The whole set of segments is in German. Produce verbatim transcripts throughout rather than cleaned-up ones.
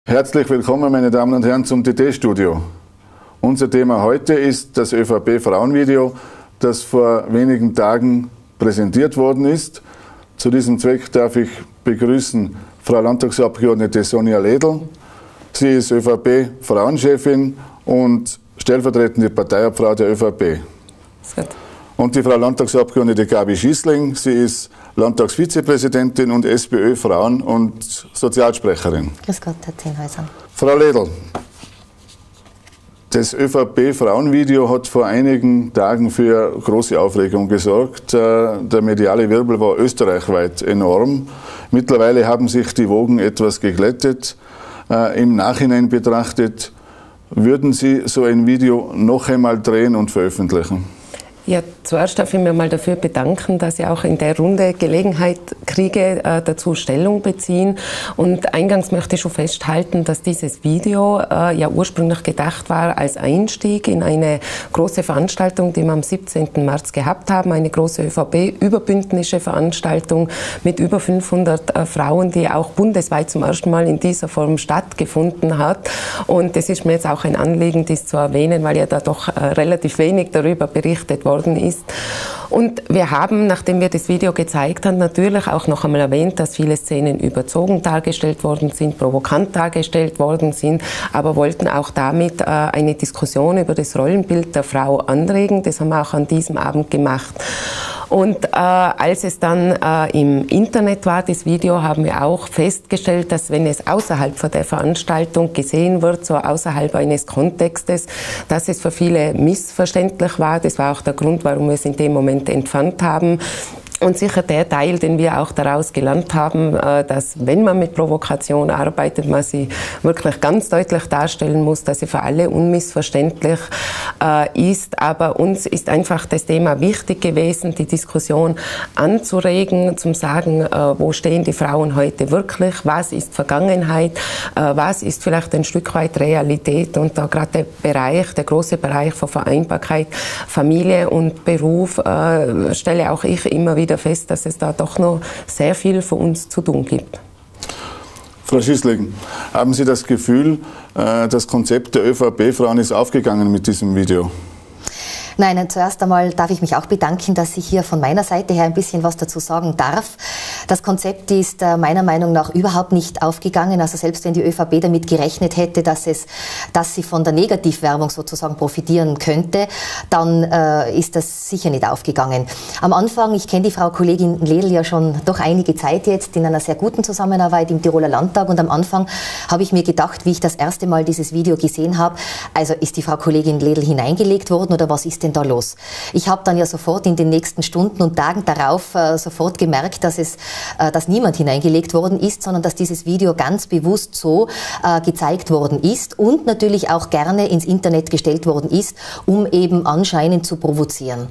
Herzlich willkommen, meine Damen und Herren, zum T T-Studio. Unser Thema heute ist das ÖVP-Frauenvideo, das vor wenigen Tagen präsentiert worden ist. Zu diesem Zweck darf ich begrüßen Frau Landtagsabgeordnete Sonja Ledl. Sie ist ÖVP-Frauenchefin und stellvertretende Parteiobfrau der ÖVP. Und die Frau Landtagsabgeordnete Gabi Schießling. Sie ist Landtagsvizepräsidentin und SPÖ-Frauen- und Sozialsprecherin. Grüß Gott, Herr Zehnhäuser. Frau Ledl, das ÖVP-Frauenvideo hat vor einigen Tagen für große Aufregung gesorgt. Der mediale Wirbel war österreichweit enorm. Mittlerweile haben sich die Wogen etwas geglättet. Im Nachhinein betrachtet, würden Sie so ein Video noch einmal drehen und veröffentlichen? Ja, zuerst darf ich mir mal dafür bedanken, dass ich auch in der Runde Gelegenheit kriege, äh, dazu Stellung beziehen. Und eingangs möchte ich schon festhalten, dass dieses Video äh, ja ursprünglich gedacht war als Einstieg in eine große Veranstaltung, die wir am siebzehnten März gehabt haben, eine große ÖVP-überbündnische Veranstaltung mit über fünfhundert äh, Frauen, die auch bundesweit zum ersten Mal in dieser Form stattgefunden hat. Und es ist mir jetzt auch ein Anliegen, dies zu erwähnen, weil ja da doch äh, relativ wenig darüber berichtet worden ist. Und wir haben, nachdem wir das Video gezeigt haben, natürlich auch noch einmal erwähnt, dass viele Szenen überzogen dargestellt worden sind, provokant dargestellt worden sind, aber wollten auch damit äh, eine Diskussion über das Rollenbild der Frau anregen. Das haben wir auch an diesem Abend gemacht. Und äh, als es dann äh, im Internet war, das Video, haben wir auch festgestellt, dass wenn es außerhalb von der Veranstaltung gesehen wird, so außerhalb eines Kontextes, dass es für viele missverständlich war. Das war auch der Grund, warum wir es in dem Moment entfernt haben. Und sicher der Teil, den wir auch daraus gelernt haben, dass wenn man mit Provokation arbeitet, man sie wirklich ganz deutlich darstellen muss, dass sie für alle unmissverständlich ist. Aber uns ist einfach das Thema wichtig gewesen, die Diskussion anzuregen, zum sagen, wo stehen die Frauen heute wirklich, was ist Vergangenheit, was ist vielleicht ein Stück weit Realität. Und da gerade der Bereich, der große Bereich von Vereinbarkeit, Familie und Beruf, stelle auch ich immer wieder fest, dass es da doch noch sehr viel für uns zu tun gibt. Frau Schießling, haben Sie das Gefühl, das Konzept der ÖVP-Frauen ist aufgegangen mit diesem Video? Nein, zuerst einmal darf ich mich auch bedanken, dass ich hier von meiner Seite her ein bisschen was dazu sagen darf. Das Konzept ist meiner Meinung nach überhaupt nicht aufgegangen. Also selbst wenn die ÖVP damit gerechnet hätte, dass, es, dass sie von der Negativwerbung sozusagen profitieren könnte, dann äh, ist das sicher nicht aufgegangen. Am Anfang, ich kenne die Frau Kollegin Ledl ja schon doch einige Zeit jetzt in einer sehr guten Zusammenarbeit im Tiroler Landtag, und am Anfang habe ich mir gedacht, wie ich das erste Mal dieses Video gesehen habe, also ist die Frau Kollegin Ledl hineingelegt worden oder was ist denn da los? Ich habe dann ja sofort in den nächsten Stunden und Tagen darauf äh, sofort gemerkt, dass es, äh, dass niemand hineingelegt worden ist, sondern dass dieses Video ganz bewusst so äh, gezeigt worden ist und natürlich auch gerne ins Internet gestellt worden ist, um eben anscheinend zu provozieren.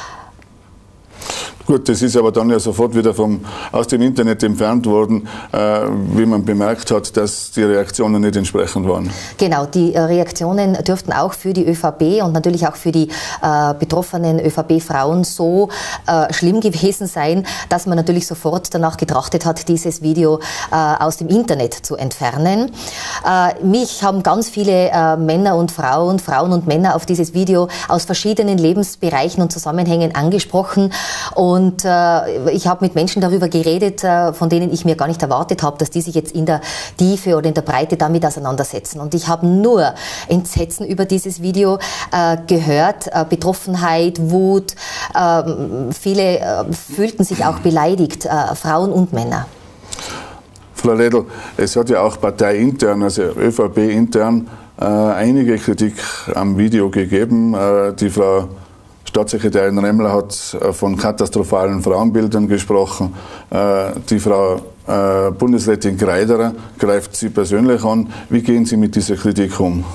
Gut, das ist aber dann ja sofort wieder vom, aus dem Internet entfernt worden, äh, wie man bemerkt hat, dass die Reaktionen nicht entsprechend waren. Genau, die äh, Reaktionen dürften auch für die ÖVP und natürlich auch für die äh, betroffenen ÖVP-Frauen so äh, schlimm gewesen sein, dass man natürlich sofort danach getrachtet hat, dieses Video äh, aus dem Internet zu entfernen. Äh, mich haben ganz viele äh, Männer und Frauen, Frauen und Männer auf dieses Video aus verschiedenen Lebensbereichen und Zusammenhängen angesprochen. Und Und äh, ich habe mit Menschen darüber geredet, äh, von denen ich mir gar nicht erwartet habe, dass die sich jetzt in der Tiefe oder in der Breite damit auseinandersetzen. Und ich habe nur Entsetzen über dieses Video äh, gehört, äh, Betroffenheit, Wut. Äh, viele äh, fühlten sich auch beleidigt, äh, Frauen und Männer. Frau Ledl, es hat ja auch parteiintern, also ÖVP-intern, äh, einige Kritik am Video gegeben. Äh, die Frau Staatssekretärin Remmler hat von katastrophalen Frauenbildern gesprochen. Die Frau Bundesrätin Greiderer greift Sie persönlich an. Wie gehen Sie mit dieser Kritik um?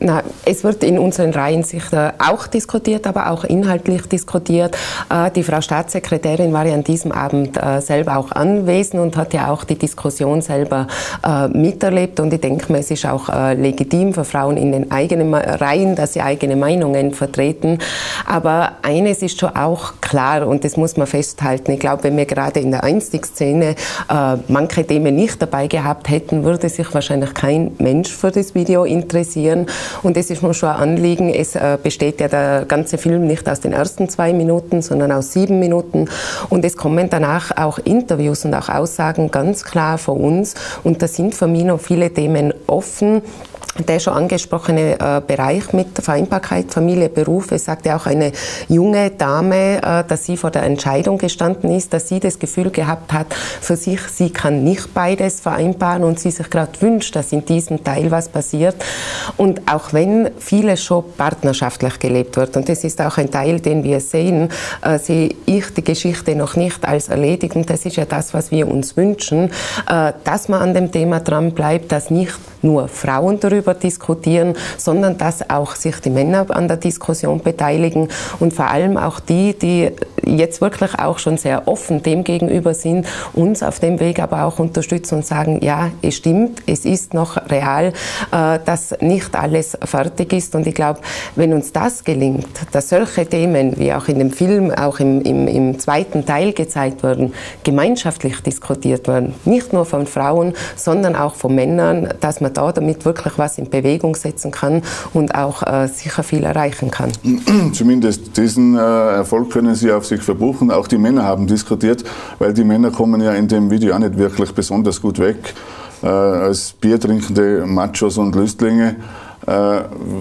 Na, es wird in unseren Reihen sicher auch diskutiert, aber auch inhaltlich diskutiert. Äh, die Frau Staatssekretärin war ja an diesem Abend äh, selber auch anwesend und hat ja auch die Diskussion selber äh, miterlebt. Und ich denke mir, es ist auch äh, legitim für Frauen in den eigenen Reihen, dass sie eigene Meinungen vertreten. Aber eines ist schon auch klar, und das muss man festhalten. Ich glaube, wenn wir gerade in der Einstiegsszene äh, manche Themen nicht dabei gehabt hätten, würde sich wahrscheinlich kein Mensch für das Video interessieren. Und es ist mir schon ein Anliegen. Es äh, besteht ja der ganze Film nicht aus den ersten zwei Minuten, sondern aus sieben Minuten. Und es kommen danach auch Interviews und auch Aussagen ganz klar von uns. Und da sind für mich noch viele Themen offen. Der schon angesprochene äh, Bereich mit Vereinbarkeit, Familie, Beruf, es sagt ja auch eine junge Dame, äh, dass sie vor der Entscheidung gestanden ist, dass sie das Gefühl gehabt hat, für sich, sie kann nicht beides vereinbaren und sie sich gerade wünscht, dass in diesem Teil was passiert. Und auch wenn vieles schon partnerschaftlich gelebt wird, und das ist auch ein Teil, den wir sehen, äh, sehe ich die Geschichte noch nicht als erledigt. Und das ist ja das, was wir uns wünschen, äh, dass man an dem Thema dran bleibt, dass nicht nur Frauen darüber diskutieren, sondern dass auch sich die Männer an der Diskussion beteiligen und vor allem auch die, die jetzt wirklich auch schon sehr offen dem gegenüber sind, uns auf dem Weg aber auch unterstützen und sagen, ja, es stimmt, es ist noch real, äh, dass nicht alles fertig ist. Und ich glaube, wenn uns das gelingt, dass solche Themen, wie auch in dem Film, auch im, im, im zweiten Teil gezeigt werden, gemeinschaftlich diskutiert werden, nicht nur von Frauen, sondern auch von Männern, dass man da damit wirklich was in Bewegung setzen kann und auch äh, sicher viel erreichen kann. Zumindest diesen äh, Erfolg können Sie auf sich verbuchen. Auch die Männer haben diskutiert, weil die Männer kommen ja in dem Video auch nicht wirklich besonders gut weg, äh, als biertrinkende Machos und Lüstlinge. Äh,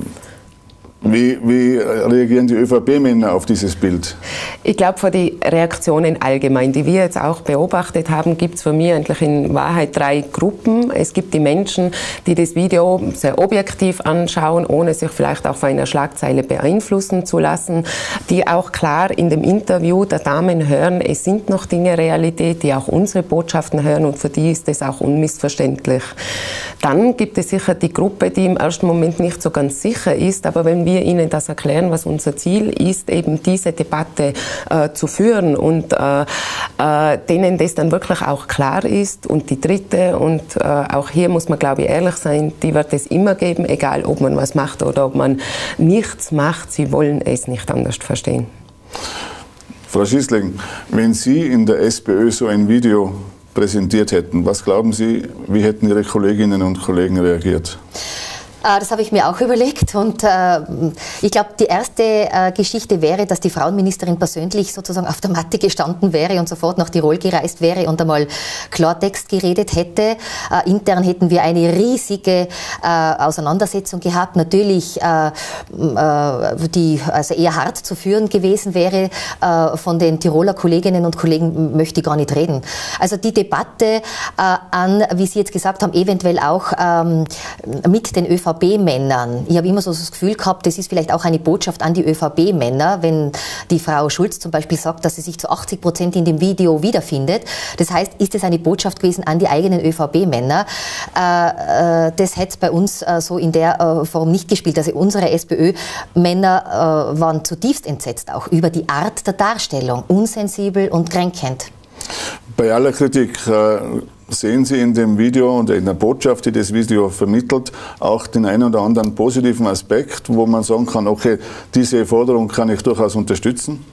Wie, wie reagieren die ÖVP-Männer auf dieses Bild? Ich glaube, für die Reaktionen allgemein, die wir jetzt auch beobachtet haben, gibt es für mich eigentlich in Wahrheit drei Gruppen. Es gibt die Menschen, die das Video sehr objektiv anschauen, ohne sich vielleicht auch von einer Schlagzeile beeinflussen zu lassen, die auch klar in dem Interview der Damen hören, es sind noch Dinge Realität, die auch unsere Botschaften hören, und für die ist das auch unmissverständlich. Dann gibt es sicher die Gruppe, die im ersten Moment nicht so ganz sicher ist, aber wenn wir ihnen das erklären, was unser Ziel ist, eben diese Debatte äh, zu führen und äh, äh, denen das dann wirklich auch klar ist. Und die dritte, und äh, auch hier muss man, glaube ich, ehrlich sein, die wird es immer geben, egal ob man was macht oder ob man nichts macht, sie wollen es nicht anders verstehen. Frau Schissling, wenn Sie in der SPÖ so ein Video präsentiert hätten, was glauben Sie, wie hätten Ihre Kolleginnen und Kollegen reagiert? Das habe ich mir auch überlegt, und äh, ich glaube, die erste äh, Geschichte wäre, dass die Frauenministerin persönlich sozusagen auf der Matte gestanden wäre und sofort nach Tirol gereist wäre und einmal Klartext geredet hätte. Äh, intern hätten wir eine riesige äh, Auseinandersetzung gehabt, natürlich äh, äh, die also eher hart zu führen gewesen wäre. Äh, von den Tiroler Kolleginnen und Kollegen möchte ich gar nicht reden. Also die Debatte äh, an, wie Sie jetzt gesagt haben, eventuell auch ähm, mit den ÖVP ÖVP-Männern. Ich habe immer so das Gefühl gehabt, das ist vielleicht auch eine Botschaft an die ÖVP-Männer, wenn die Frau Schulz zum Beispiel sagt, dass sie sich zu achtzig Prozent in dem Video wiederfindet. Das heißt, ist es eine Botschaft gewesen an die eigenen ÖVP-Männer? Äh, äh, das hätte bei uns äh, so in der äh, Form nicht gespielt. Also unsere SPÖ-Männer äh, waren zutiefst entsetzt auch über die Art der Darstellung, unsensibel und kränkend. Bei aller Kritik äh sehen Sie in dem Video und in der Botschaft, die das Video vermittelt, auch den einen oder anderen positiven Aspekt, wo man sagen kann, okay, diese Forderung kann ich durchaus unterstützen?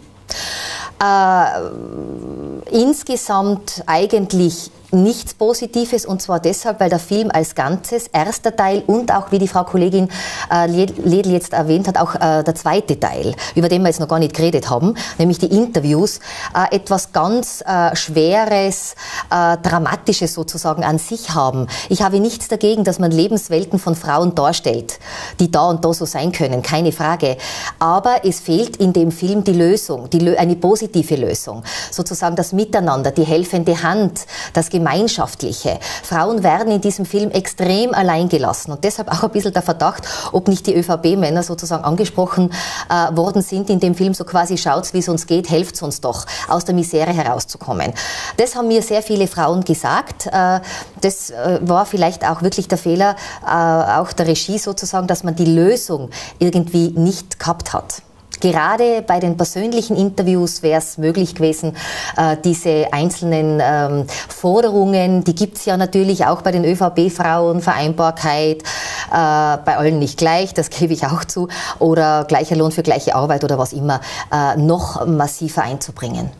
Äh, insgesamt eigentlich nichts Positives, und zwar deshalb, weil der Film als Ganzes, erster Teil und auch, wie die Frau Kollegin äh, Ledl jetzt erwähnt hat, auch äh, der zweite Teil, über den wir jetzt noch gar nicht geredet haben, nämlich die Interviews, äh, etwas ganz äh, Schweres, äh, Dramatisches sozusagen an sich haben. Ich habe nichts dagegen, dass man Lebenswelten von Frauen darstellt, die da und da so sein können, keine Frage. Aber es fehlt in dem Film die Lösung, die, eine positive Lösung, sozusagen das Miteinander, die helfende Hand, das Gemeinschaftliche. Frauen werden in diesem Film extrem allein gelassen und deshalb auch ein bisschen der Verdacht, ob nicht die ÖVP-Männer sozusagen angesprochen äh, worden sind in dem Film, so quasi schaut's, wie es uns geht, helft's uns doch, aus der Misere herauszukommen. Das haben mir sehr viele Frauen gesagt. Äh, das äh, war vielleicht auch wirklich der Fehler, äh, auch der Regie sozusagen, dass man die Lösung irgendwie nicht gehabt hat. Gerade bei den persönlichen Interviews wäre es möglich gewesen, äh, diese einzelnen ähm, Forderungen, die gibt es ja natürlich auch bei den ÖVP-Frauen, Vereinbarkeit, äh, bei allen nicht gleich, das gebe ich auch zu, oder gleicher Lohn für gleiche Arbeit oder was immer, äh, noch massiver einzubringen.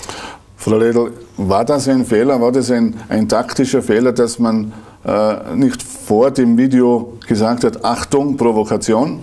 Frau Ledl, war das ein Fehler, war das ein, ein taktischer Fehler, dass man äh, nicht vor dem Video gesagt hat, Achtung, Provokation?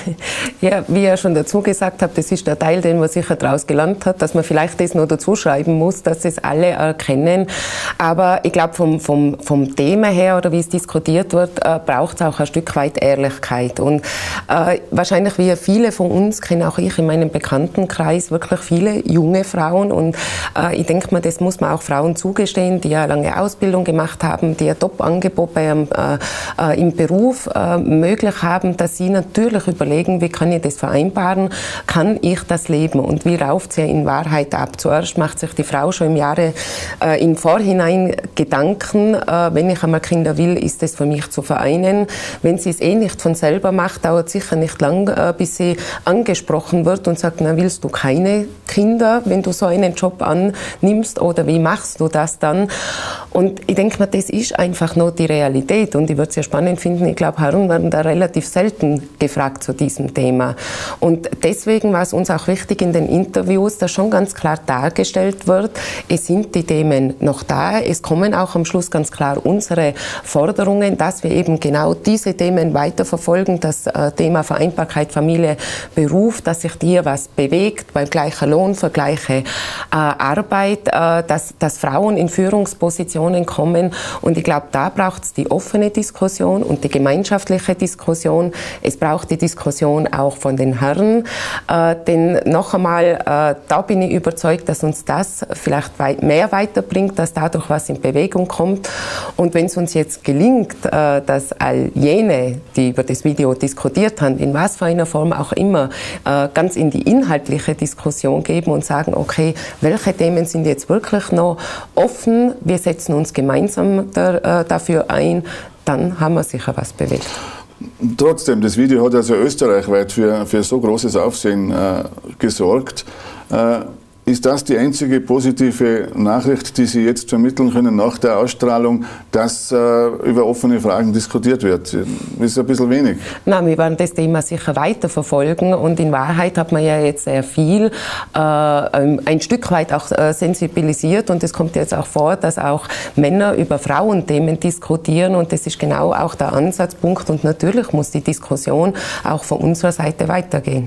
Ja, wie ich ja schon dazu gesagt habe, das ist der Teil, den man sicher daraus gelernt hat, dass man vielleicht das noch dazu schreiben muss, dass es alle erkennen. Aber ich glaube, vom, vom, vom Thema her oder wie es diskutiert wird, äh, braucht es auch ein Stück weit Ehrlichkeit. Und äh, wahrscheinlich wie viele von uns, kenne auch ich in meinem Bekanntenkreis wirklich viele junge Frauen. Und äh, ich denke mir, das muss man auch Frauen zugestehen, die eine lange Ausbildung gemacht haben, die ein Top-Angebot bei einem, äh, äh, im Beruf äh, möglich haben, dass sie natürlich überlegen, wie kann ich das vereinbaren, kann ich das leben und wie rauft es ja in Wahrheit ab. Zuerst macht sich die Frau schon im Jahre äh, im Vorhinein Gedanken, äh, wenn ich einmal Kinder will, ist das für mich zu vereinen. Wenn sie es eh nicht von selber macht, dauert es sicher nicht lang, äh, bis sie angesprochen wird und sagt, na, willst du keine Kinder, wenn du so einen Job annimmst oder wie machst du das dann? Und ich denke mir, das ist einfach nur die Realität und ich würde es ja spannend finden, ich glaube, Herren werden da relativ selten gefragt zu diesem Thema. Und deswegen war es uns auch wichtig in den Interviews, dass schon ganz klar dargestellt wird, es sind die Themen noch da, es kommen auch am Schluss ganz klar unsere Forderungen, dass wir eben genau diese Themen weiterverfolgen, das äh, Thema Vereinbarkeit, Familie, Beruf, dass sich hier was bewegt, beim gleichen Lohn für gleiche äh, Arbeit, äh, dass, dass Frauen in Führungspositionen kommen und ich glaube, da braucht es die offene Diskussion und die gemeinschaftliche Diskussion. Es braucht die Diskussion auch von den Herren. Äh, denn noch einmal, äh, da bin ich überzeugt, dass uns das vielleicht weit mehr weiterbringt, dass dadurch was in Bewegung kommt. Und wenn es uns jetzt gelingt, äh, dass all jene, die über das Video diskutiert haben, in was für einer Form auch immer, äh, ganz in die inhaltliche Diskussion geben und sagen, okay, welche Themen sind jetzt wirklich noch offen, wir setzen uns gemeinsam da, äh, dafür ein, dann haben wir sicher was bewegt. Trotzdem, das Video hat also österreichweit für, für so großes Aufsehen äh, gesorgt. Äh, ist das die einzige positive Nachricht, die Sie jetzt vermitteln können nach der Ausstrahlung, dass äh, über offene Fragen diskutiert wird? Ist ein bisschen wenig. Nein, wir werden das Thema sicher weiter verfolgen und in Wahrheit hat man ja jetzt sehr viel äh, ein Stück weit auch äh, sensibilisiert und es kommt jetzt auch vor, dass auch Männer über Frauenthemen diskutieren und das ist genau auch der Ansatzpunkt und natürlich muss die Diskussion auch von unserer Seite weitergehen.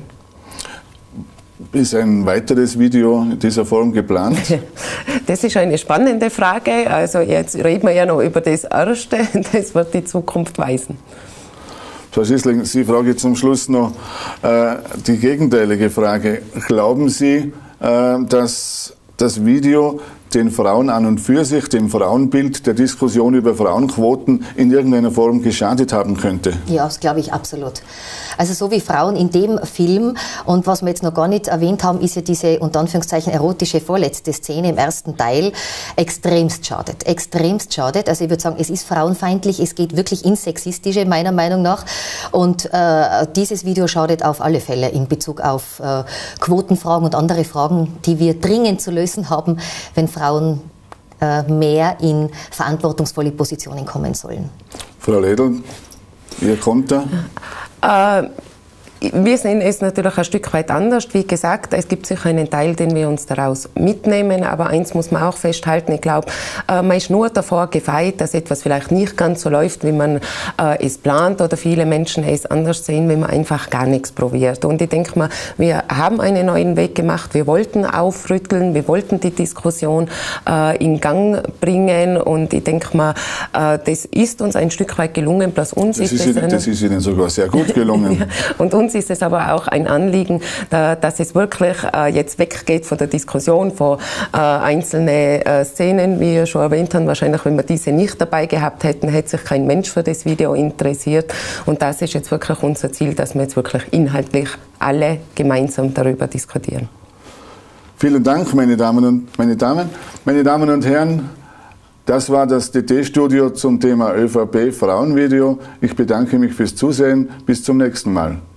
Ist ein weiteres Video in dieser Form geplant? Das ist eine spannende Frage. Also jetzt reden wir ja noch über das Erste. Das wird die Zukunft weisen. Frau Schissling, Sie frage ich zum Schluss noch äh, die gegenteilige Frage. Glauben Sie, äh, dass das Video den Frauen an und für sich, dem Frauenbild, der Diskussion über Frauenquoten in irgendeiner Form geschadet haben könnte? Ja, das glaube ich absolut. Also so wie Frauen in dem Film, und was wir jetzt noch gar nicht erwähnt haben, ist ja diese, unter Anführungszeichen, erotische vorletzte Szene im ersten Teil, extremst schadet. Extremst schadet. Also ich würde sagen, es ist frauenfeindlich, es geht wirklich ins Sexistische, meiner Meinung nach. Und äh, dieses Video schadet auf alle Fälle in Bezug auf äh, Quotenfragen und andere Fragen, die wir dringend zu lösen haben, wenn Frauen äh, mehr in verantwortungsvolle Positionen kommen sollen. Frau Ledl, Ihr Konter? Äh, Wir sehen es natürlich ein Stück weit anders. Wie gesagt, es gibt sicher einen Teil, den wir uns daraus mitnehmen. Aber eins muss man auch festhalten. Ich glaube, man ist nur davor gefeit, dass etwas vielleicht nicht ganz so läuft, wie man es plant. Oder viele Menschen es anders sehen, wenn man einfach gar nichts probiert. Und ich denke mal, wir haben einen neuen Weg gemacht. Wir wollten aufrütteln. Wir wollten die Diskussion in Gang bringen. Und ich denke mal, das ist uns ein Stück weit gelungen. Bloß uns das, ist ist Ihnen, das ist Ihnen sogar sehr gut gelungen. Ja, und uns uns ist es aber auch ein Anliegen, da, dass es wirklich äh, jetzt weggeht von der Diskussion von äh, einzelnen äh, Szenen, wie wir schon erwähnt haben. Wahrscheinlich, wenn wir diese nicht dabei gehabt hätten, hätte sich kein Mensch für das Video interessiert. Und das ist jetzt wirklich unser Ziel, dass wir jetzt wirklich inhaltlich alle gemeinsam darüber diskutieren. Vielen Dank, meine Damen und meine Damen. Meine Damen und Herren, das war das D T-Studio zum Thema ÖVP Frauenvideo. Ich bedanke mich fürs Zusehen. Bis zum nächsten Mal.